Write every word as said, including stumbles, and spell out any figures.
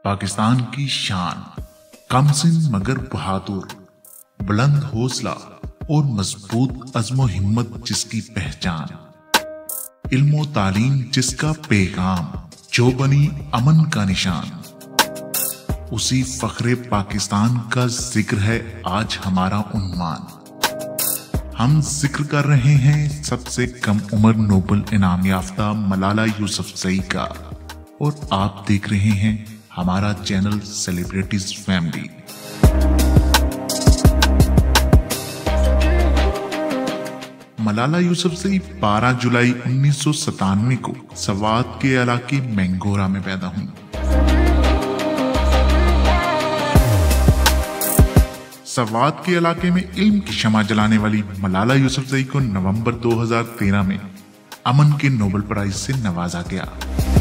पाकिस्तान की शान, कमसिन मगर बहादुर, बुलंद हौसला और मजबूत अज़्म हिम्मत जिसकी पहचान, इल्मो तालीम जिसका पैगाम, जो बनी अमन का निशान। उसी फख्रे पाकिस्तान का जिक्र है आज हमारा उन्वान। हम जिक्र कर रहे हैं सबसे कम उम्र नोबेल इनाम याफ्ता मलाला यूसुफजई का, और आप देख रहे हैं हमारा channel celebrities family. Malala Yousafzai बारह जुलाई उन्नीस सौ सतानवे को स्वात के इलाके मिंगोरा में पैदा हुई। स्वात के इलाके में इल्म की शमा जलाने वाली मलाला यूसुफजई को नवंबर दो हज़ार तेरह में अमन के नोबेल प्राइज से नवाजा गया।